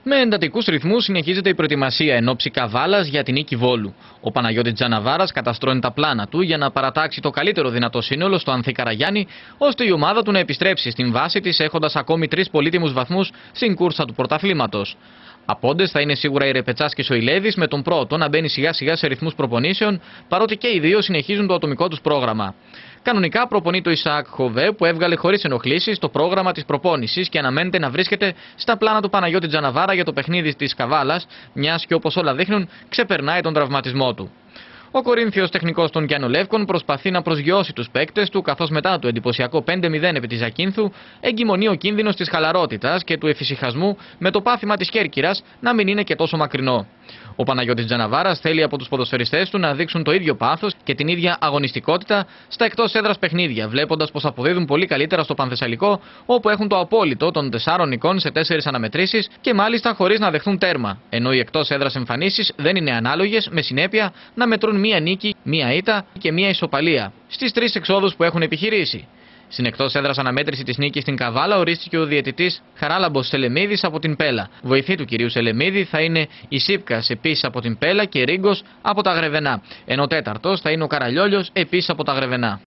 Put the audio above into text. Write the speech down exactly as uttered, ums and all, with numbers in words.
Με εντατικούς ρυθμούς συνεχίζεται η προετοιμασία εν ώψη Καβάλας για την νίκη Βόλου. Ο Παναγιώτης Τζαναβάρας καταστρώνει τα πλάνα του για να παρατάξει το καλύτερο δυνατό σύνολο στο Ανθή Καραγιάννη, ώστε η ομάδα του να επιστρέψει στην βάση της έχοντας ακόμη τρεις πολύτιμους βαθμούς στην κούρσα του πρωταθλήματος. Απόντες θα είναι σίγουρα η Ρεπετσάς και ο Ηλέδης, με τον πρώτο να μπαίνει σιγά σιγά σε ρυθμούς προπονήσεων, παρότι και οι δύο συνεχίζουν το ατομικό τους πρόγραμμα. Κανονικά προπονεί το Ισαάκ Χοβέ, που έβγαλε χωρίς ενοχλήσεις το πρόγραμμα της προπόνησης και αναμένεται να βρίσκεται στα πλάνα του Παναγιώτη Τζαναβάρα για το παιχνίδι της Καβάλας, μιας και όπως όλα δείχνουν ξεπερνάει τον τραυματισμό του. Ο Κορίνθιος τεχνικός των Κιανολεύκων προσπαθεί να προσγειώσει τους παίκτες του, καθώς μετά το εντυπωσιακό πέντε μηδέν επί της Ζακίνθου εγκυμονεί ο κίνδυνος της χαλαρότητας και του εφησυχασμού, με το πάθημα της Κέρκυρας να μην είναι και τόσο μακρινό. Ο Παναγιώτης Τζαναβάρας θέλει από τους ποδοσφαιριστές του να δείξουν το ίδιο πάθος και την ίδια αγωνιστικότητα στα εκτός έδρας παιχνίδια, βλέποντας πως αποδίδουν πολύ καλύτερα στο Πανθεσσαλικό, όπου έχουν το απόλυτο των τεσσάρων νικών σε τέσσερις αναμετρήσεις και μάλιστα χωρίς να δεχθούν τέρμα, ενώ οι εκτός έδρας εμφανίσεις δεν είναι ανάλογες, με συνέπεια να μετρούν μία νίκη, μία ήττα και μία ισοπαλία στις τρεις εξόδους που έχουν επιχειρήσει. Στην εκτός έδρας αναμέτρηση της νίκης στην Καβάλα ορίστηκε ο διαιτητής Χαράλαμπος Σελεμίδης από την Πέλα. Βοηθοί του κυρίου Σελεμίδη θα είναι η Σίπκας επίσης από την Πέλα και Ρίγκος από τα Γρεβενά, ενώ τέταρτος θα είναι ο Καραλιόλιος επίσης από τα Γρεβενά.